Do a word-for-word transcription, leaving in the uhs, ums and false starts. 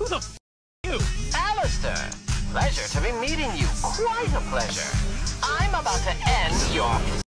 Who the f you? Alastor, pleasure to be meeting you. Quite a pleasure. I'm about to end your